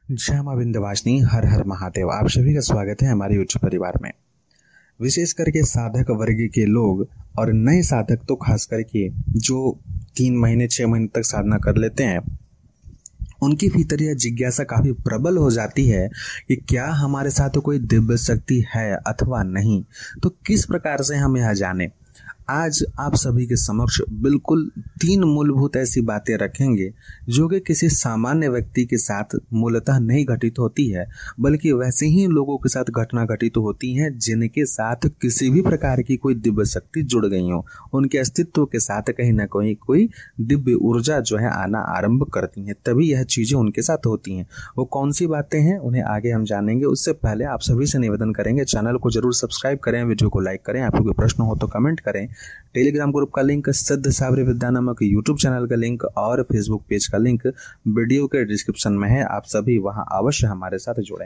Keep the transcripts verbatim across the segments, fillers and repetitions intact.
जय मां विंध्यवासिनी, हर हर महादेव। आप सभी का स्वागत है हमारे यूट्यूब परिवार में। विशेष करके साधक वर्ग के लोग और नए साधक तो खास करके जो तीन महीने छह महीने तक साधना कर लेते हैं, उनकी भीतर यह जिज्ञासा काफी प्रबल हो जाती है कि क्या हमारे साथ कोई दिव्य शक्ति है अथवा नहीं। तो किस प्रकार से हम यह जाने, आज आप सभी के समक्ष बिल्कुल तीन मूलभूत ऐसी बातें रखेंगे जो कि किसी सामान्य व्यक्ति के साथ मूलतः नहीं घटित होती है, बल्कि वैसे ही लोगों के साथ घटना घटित होती हैं जिनके साथ किसी भी प्रकार की कोई दिव्य शक्ति जुड़ गई हो। उनके अस्तित्व के साथ कहीं ना कहीं कोई दिव्य ऊर्जा जो है आना आरंभ करती है, तभी यह चीजें उनके साथ होती हैं। वो कौन सी बातें हैं उन्हें आगे हम जानेंगे। उससे पहले आप सभी से निवेदन करेंगे, चैनल को जरूर सब्सक्राइब करें, वीडियो को लाइक करें, आपको कोई प्रश्न हो तो कमेंट करें। टेलीग्राम ग्रुप का लिंक, सिद्ध साबरी विद्या नामक यूट्यूब चैनल का लिंक और फेसबुक पेज का लिंक वीडियो के डिस्क्रिप्शन में है। आप सभी वहां अवश्य हमारे साथ जुड़ें।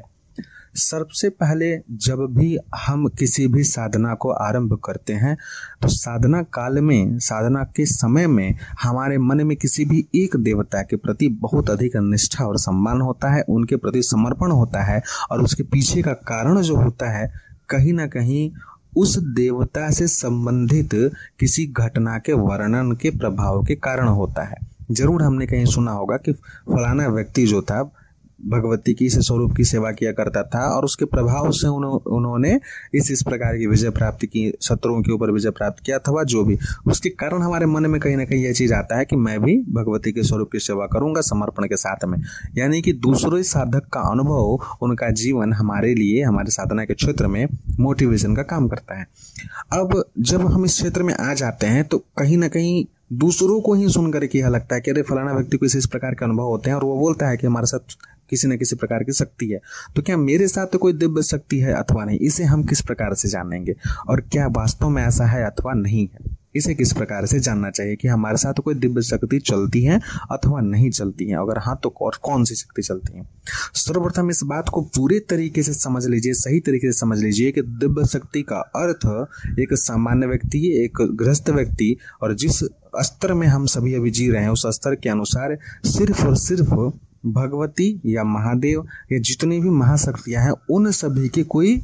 सबसे पहले जब भी हम किसी भी साधना को आरंभ करते हैं तो साधना काल में, साधना के समय में हमारे मन में किसी भी एक देवता के प्रति बहुत अधिक निष्ठा और सम्मान होता है, उनके प्रति समर्पण होता है। और उसके पीछे का कारण जो होता है, कहीं ना कहीं उस देवता से संबंधित किसी घटना के वर्णन के प्रभाव के कारण होता है। जरूर हमने कहीं सुना होगा कि फलाना व्यक्ति जो था भगवती की इस स्वरूप की सेवा किया करता था और उसके प्रभाव से उन्हों, उन्होंने इस इस प्रकार की विजय प्राप्त की, शत्रुओं के ऊपर विजय प्राप्त किया अथवा जो भी, उसके कारण हमारे मन में कहीं ना कहीं यह चीज आता है कि मैं भी भगवती के स्वरूप की सेवा करूंगा समर्पण के साथ में। यानी कि दूसरे साधक का अनुभव, उनका जीवन हमारे लिए, हमारे साधना के क्षेत्र में मोटिवेशन का काम करता है। अब जब हम इस क्षेत्र में आ जाते हैं तो कहीं ना कहीं दूसरों को ही सुन करके यह लगता है कि अरे फलाना व्यक्ति को इस प्रकार के अनुभव होते हैं और वो बोलता है कि हमारे साथ किसी न किसी प्रकार की शक्ति है, तो क्या मेरे साथ तो कोई दिव्य शक्ति है अथवा नहीं, इसे हम किस प्रकार से जानेंगे। और क्या वास्तव में ऐसा है अथवा नहीं है, इसे किस प्रकार से जानना चाहिए कि हमारे साथ कोई दिव्य शक्ति चलती है अथवा नहीं चलती है, अगर हाँ तो और कौन सी शक्ति चलती है। सर्वप्रथम इस बात को पूरे तरीके से समझ लीजिए, सही तरीके से समझ लीजिए कि दिव्य शक्ति का अर्थ एक सामान्य व्यक्ति, एक गृहस्थ व्यक्ति और जिस स्तर में हम सभी अभी जी रहे हैं उस स्तर के अनुसार सिर्फ और सिर्फ भगवती या महादेव या जितनी भी महाशक्तियां हैं उन सभी के कोई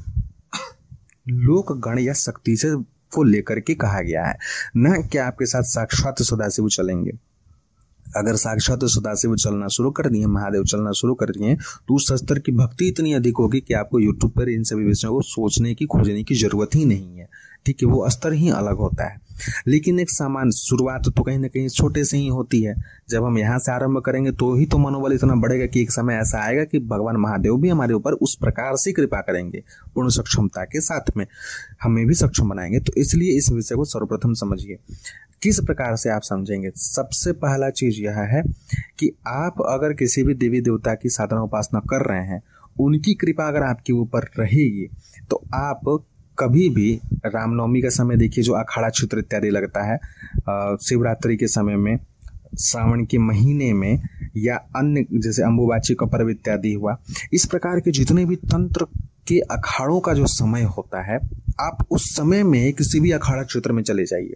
लोक गण या शक्ति से को लेकर के कहा गया है, न कि आपके साथ साक्षात सदाशिव चलेंगे। अगर साक्षात सदाशिव चलना शुरू कर दिए, महादेव चलना शुरू कर दिए, तो उस स्तर की भक्ति इतनी अधिक होगी कि आपको यूट्यूब पर इन सभी विषयों को सोचने की, खोजने की जरूरत ही नहीं है। ठीक है, वो स्तर ही अलग होता है। लेकिन एक सामान्य शुरुआत तो कहीं ना कहीं छोटे से ही होती है। जब हम यहाँ से आरंभ करेंगे तो ही तो मनोबल इतना बढ़ेगा कि एक समय ऐसा आएगा कि भगवान महादेव भी हमारे ऊपर उस प्रकार से कृपा करेंगे, पूर्ण सक्षमता के साथ में हमें भी सक्षम बनाएंगे। तो इसलिए इस विषय को सर्वप्रथम समझिए। किस प्रकार से आप समझेंगे? सबसे पहला चीज यह है कि आप अगर किसी भी देवी देवता की साधना उपासना कर रहे हैं, उनकी कृपा अगर आपके ऊपर रहेगी तो आप कभी भी, रामनवमी का समय देखिए जो अखाड़ा क्षेत्र इत्यादि लगता है, शिवरात्रि के समय में, श्रावण के महीने में, या अन्य जैसे अंबुबाची का पर्व इत्यादि हुआ, इस प्रकार के जितने भी तंत्र के अखाड़ों का जो समय होता है, आप उस समय में किसी भी अखाड़ा क्षेत्र में चले जाइए।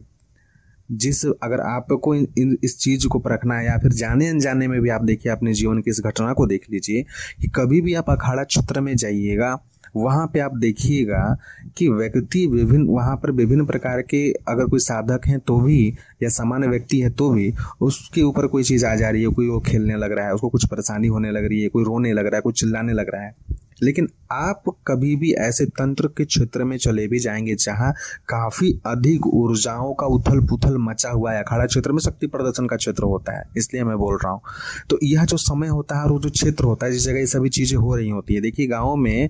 जिस अगर आपको इन इस चीज को परखना है या फिर जाने अनजाने में भी आप देखिए, अपने जीवन की इस घटना को देख लीजिए कि कभी भी आप अखाड़ा क्षेत्र में जाइएगा, वहां पे आप देखिएगा कि व्यक्ति विभिन्न, वहां पर विभिन्न प्रकार के, अगर कोई साधक हैं तो भी या सामान्य व्यक्ति है तो भी उसके ऊपर कोई चीज आ जा रही है, कोई वो खेलने लग रहा है, उसको कुछ परेशानी होने लग रही है, कोई रोने लग रहा है, कोई चिल्लाने लग रहा है। लेकिन आप कभी भी ऐसे तंत्र के क्षेत्र में चले भी जाएंगे जहां काफी अधिक ऊर्जाओं का उथल पुथल मचा हुआ है, अखाड़ा क्षेत्र में शक्ति प्रदर्शन का क्षेत्र होता है, इसलिए मैं बोल रहा हूं। तो यह जो समय होता है और वो जो क्षेत्र होता है जिस जगह ये सभी चीजें हो रही होती है, देखिए गाँव में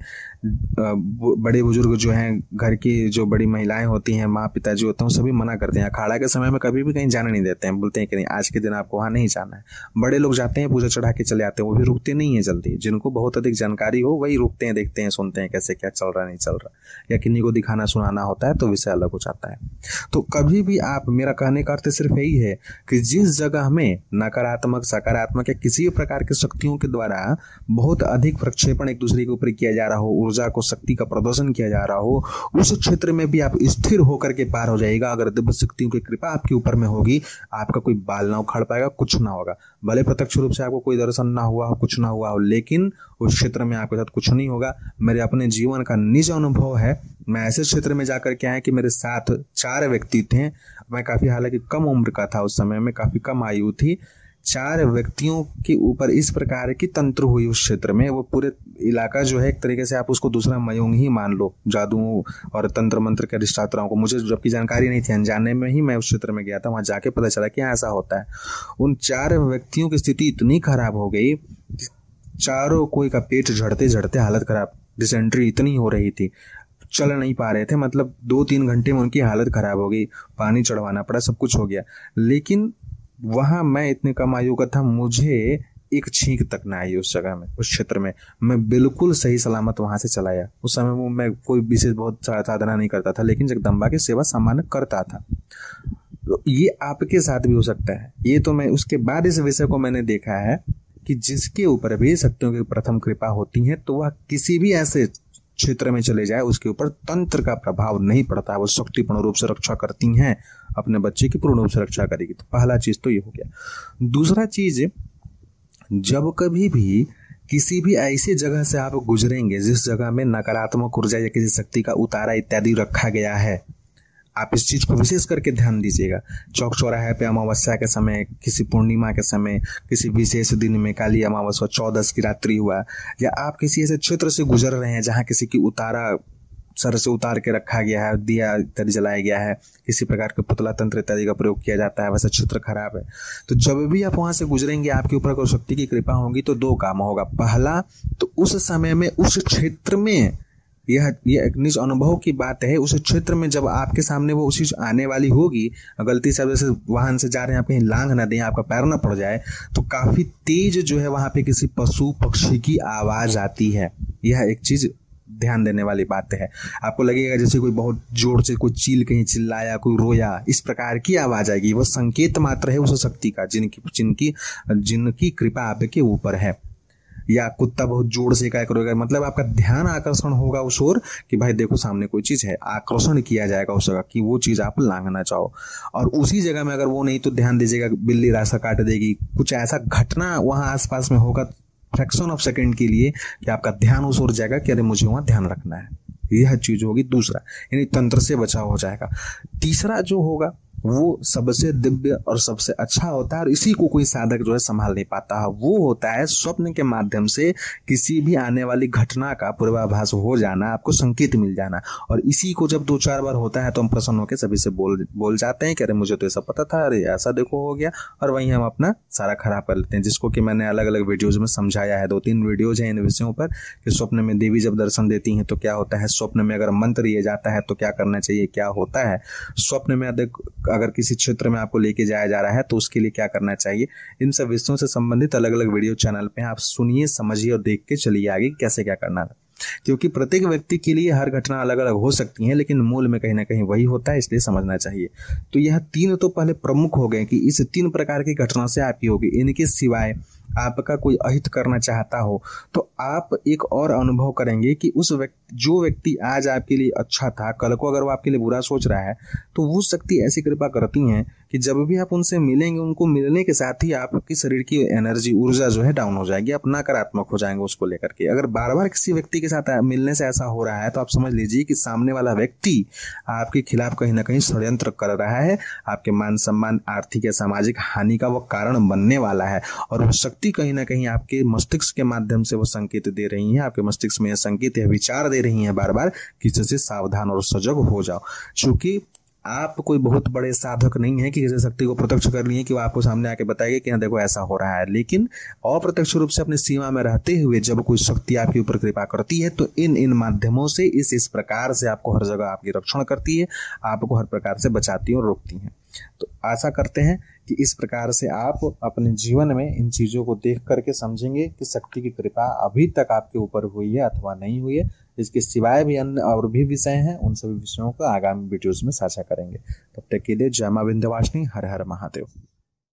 बड़े बुजुर्ग जो हैं, घर की जो बड़ी महिलाएं होती हैं, माँ पिताजी होते हैं, सभी मना करते हैं, अखाड़ा के समय में कभी भी कहीं जाने नहीं देते हैं, बोलते हैं कि नहीं आज के दिन आपको वहां नहीं जाना है। बड़े लोग जाते हैं, पूजा चढ़ा के चले आते हैं, वो भी रुकते नहीं है जल्दी। जिनको बहुत अधिक जानकारी हो वही रुकते हैं, देखते हैं, सुनते हैं कैसे क्या चल रहा नहीं चल रहा, या किन्हीं को दिखाना सुनाना होता है तो विषय अलग हो जाता है। तो कभी भी आप, मेरा कहने का अर्थ सिर्फ यही है कि जिस जगह में नकारात्मक, सकारात्मक या किसी भी प्रकार की शक्तियों के द्वारा बहुत अधिक प्रक्षेपण एक दूसरे के ऊपर किया जा रहा हो, ऊर्जा को, शक्ति का प्रदर्शन किया जा रहा हो, उस क्षेत्र में भी आप स्थिर होकर के पार हो जाएगा। अगर दिव्य शक्तियों की कृपा आपके ऊपर में होगी, आपका कोई बाल ना उखाड़ पाएगा, कुछ ना होगा। भले प्रत्यक्ष रूप से आपको कोई दर्शन ना हुआ हो, कुछ ना हुआ हो, लेकिन उस क्षेत्र में आपके साथ कुछ नहीं होगा। मेरे अपने जीवन का निज अनुभव है। मैं ऐसे क्षेत्र में जाकर के आया कि मेरे साथ चार व्यक्ति थे। मैं काफ़ी हालांकि कम उम्र का था उस समय में, काफ़ी कम आयु थी। चार व्यक्तियों के ऊपर इस प्रकार की तंत्र हुई उस क्षेत्र में। वो पूरे इलाका जो है एक तरीके से आप उसको दूसरा मयूंग ही मान लो, जादू और तंत्र मंत्र के अधिष्ठाताओं को। मुझे जबकि जानकारी नहीं थी, अनजाने में ही मैं उस क्षेत्र में गया था। वहां जाके पता चला कि ऐसा होता है। उन चार व्यक्तियों की स्थिति इतनी खराब हो गई, चारों कोई का पेट झड़ते झड़ते हालत खराब, डिसेंट्री इतनी हो रही थी, चल नहीं पा रहे थे। मतलब दो तीन घंटे में उनकी हालत खराब हो गई, पानी चढ़वाना पड़ा, सब कुछ हो गया। लेकिन वहां मैं इतने कम आयु का था, मुझे एक छींक तक ना आई उस जगह में, उस क्षेत्र में। मैं बिल्कुल सही सलामत वहां से चला आया। उस समय वो मैं कोई विशेष बहुत साधना नहीं करता था, लेकिन जगदम्बा की सेवा सामान्य करता था। तो ये आपके साथ भी हो सकता है। ये तो मैं उसके बाद इस विषय को मैंने देखा है कि जिसके ऊपर भी शक्तियों की प्रथम कृपा होती है, तो वह किसी भी ऐसे क्षेत्र में चले जाए, उसके ऊपर तंत्र का प्रभाव नहीं पड़ता। वो शक्तिपूर्ण रूप से रक्षा करती हैं, अपने बच्चे की पूर्ण रूप से रक्षा करेगी। तो पहला चीज तो ये हो गया। दूसरा चीज, जब कभी भी किसी भी ऐसी जगह से आप गुजरेंगे जिस जगह में नकारात्मक ऊर्जा या किसी शक्ति का उतारा इत्यादि रखा गया है, आप इस चीज को विशेष करके ध्यान दीजिएगा। चौक चौराहे पे अमावस्या के समय, किसी पूर्णिमा के समय, किसी विशेष दिन में, काली अमावस्या, चौदस की रात्रि हुआ, या आप किसी ऐसे क्षेत्र से गुजर रहे हैं जहां किसी की उतारा सर से उतार के रखा गया है, दिया इत्यादि जलाया गया है, किसी प्रकार के पुतला तंत्र इत्यादि का प्रयोग किया जाता है, वैसा क्षेत्र खराब है, तो जब भी आप वहां से गुजरेंगे, आपके ऊपर कोई शक्ति की कृपा होगी तो दो काम होगा। पहला तो उस समय में उस क्षेत्र में, यह यह एक निज अनुभव की बात है, उस क्षेत्र में जब आपके सामने वो चीज आने वाली होगी, गलती से जैसे वाहन से जा रहे हैं, आप कहीं लांघ ना दें, आपका पैर ना पड़ जाए, तो काफी तेज जो है वहां पे किसी पशु पक्षी की आवाज आती है। यह एक चीज ध्यान देने वाली बात है। आपको लगेगा जैसे कोई बहुत जोर से कोई चील कहीं चिल्लाया, कोई रोया, इस प्रकार की आवाज आएगी। वो संकेत मात्र है उस शक्ति का, जिनकी जिनकी जिनकी कृपा आपके ऊपर है। या कुत्ता बहुत जोर से क्या करेगा, मतलब आपका ध्यान आकर्षण होगा उस ओर कि भाई देखो सामने कोई चीज है, आकर्षण किया जाएगा उस जगह कि वो चीज आप लांघना चाहो। और उसी जगह में अगर वो नहीं, तो ध्यान दीजिएगा बिल्ली रास्ता काट देगी, कुछ ऐसा घटना वहां आसपास में होगा फ्रैक्शन ऑफ सेकंड के लिए कि आपका ध्यान उस ओर जाएगा कि अरे मुझे वहां ध्यान रखना है। यह चीज होगी दूसरा, यानी तंत्र से बचाव हो जाएगा। तीसरा जो होगा वो सबसे दिव्य और सबसे अच्छा होता है, और इसी को कोई साधक जो है संभाल नहीं पाता है। वो होता है स्वप्न के माध्यम से किसी भी आने वाली घटना का पूर्वाभास हो जाना, आपको संकेत मिल जाना। और इसी को जब दो चार बार होता है तो हम प्रसन्न होकर सभी से बोल बोल जाते हैं कि अरे मुझे तो ऐसा पता था, अरे ऐसा देखो हो गया, और वहीं हम अपना सारा खराब कर लेते हैं। जिसको कि मैंने अलग अलग वीडियोज में समझाया है, दो तीन वीडियोज हैं इन विषयों पर, कि स्वप्न में देवी जब दर्शन देती हैं तो क्या होता है, स्वप्न में अगर मंत्र लिए जाता है तो क्या करना चाहिए, क्या होता है, स्वप्न में अगर किसी क्षेत्र में आपको लेके जाया जा रहा है तो उसके लिए क्या करना चाहिए। इन सब विषयों से संबंधित अलग अलग वीडियो चैनल पे आप सुनिए, समझिए और देख के चलिए आगे कैसे क्या करना है। क्योंकि प्रत्येक व्यक्ति के लिए हर घटना अलग अलग हो सकती है, लेकिन मूल में कहीं ना कहीं वही होता है, इसलिए समझना चाहिए। तो यह तीन तो पहले प्रमुख हो गए कि इस तीन प्रकार की घटना से आपकी होगी। इनके सिवाय आपका कोई अहित करना चाहता हो तो आप एक और अनुभव करेंगे कि उस व्यक्ति जो व्यक्ति आज आपके लिए अच्छा था, कल को अगर वो आपके लिए बुरा सोच रहा है, तो वो शक्ति ऐसी कृपा करती हैं कि जब भी आप उनसे मिलेंगे, उनको मिलने के साथ ही आपकी शरीर की एनर्जी, ऊर्जा जो है डाउन हो जाएगी, आप नकारात्मक हो जाएंगे उसको लेकर के। अगर बार बार किसी व्यक्ति के साथ मिलने से ऐसा हो रहा है तो आप समझ लीजिए कि सामने वाला व्यक्ति आपके खिलाफ कहीं ना कहीं षड्यंत्र कर रहा है, आपके मान सम्मान, आर्थिक या सामाजिक हानि का वो कारण बनने वाला है। और वो शक्ति कहीं ना कहीं आपके मस्तिष्क के माध्यम से वो संकेत दे रही है, आपके मस्तिष्क में संकेत या विचार दे रही है बार बार कि इससे सावधान और सजग हो जाओ। क्योंकि आप कोई बहुत बड़े साधक नहीं है कि किसी शक्ति को प्रत्यक्ष कर लिए कि वो आपको सामने आके बताएगा कि हाँ देखो ऐसा हो रहा है, लेकिन अप्रत्यक्ष रूप से अपनी सीमा में रहते हुए जब कोई शक्ति आपके ऊपर कृपा करती है तो इन इन माध्यमों से इस इस प्रकार से आपको हर जगह आपकी रक्षण करती है, आपको हर प्रकार से बचाती है और रोकती है। तो आशा करते हैं कि इस प्रकार से आप अपने जीवन में इन चीज़ों को देख करके समझेंगे कि शक्ति की कृपा अभी तक आपके ऊपर हुई है अथवा नहीं हुई है। इसके सिवाय भी अन्य और भी विषय हैं, उन सभी विषयों को आगामी वीडियोस में साझा करेंगे। तब तक के लिए जय मां विंध्यवासिनी, हर हर महादेव।